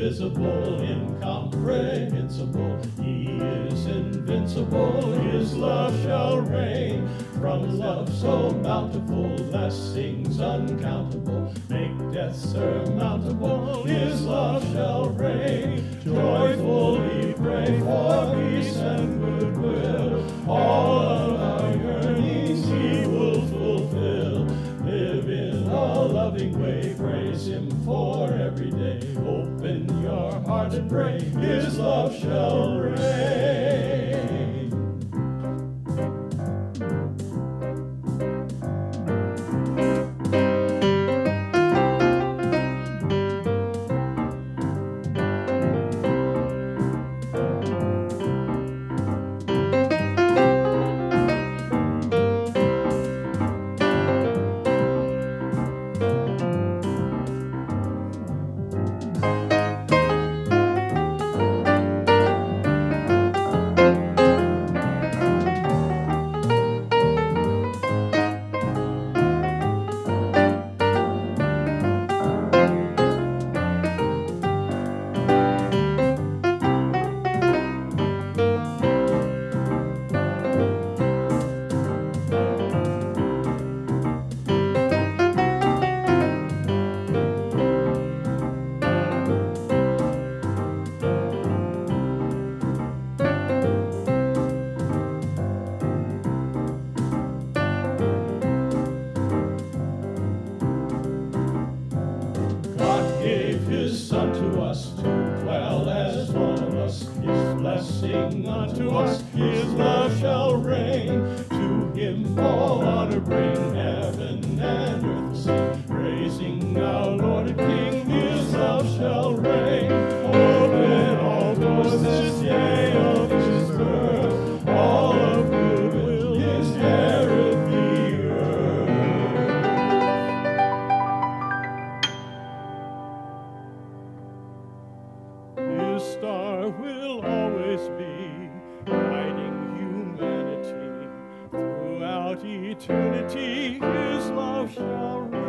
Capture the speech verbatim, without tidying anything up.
invisible, incomprehensible. He is invincible, his love shall reign. From love so bountiful, blessings uncountable, make death surmountable, his love shall reign. Joyfully pray for peace and goodwill, all of our yearnings he will fulfill. Live in a loving way, praise him for every day. Open your heart and pray, his love shall reign. Blessing unto us, his love shall reign. To him all honor bring, heaven and earth sing, praising our Lord and King, his love shall reign. Open all doors this day of his birth, all of goodwill inherit the earth. His star will always be guiding humanity throughout eternity. His love shall reign.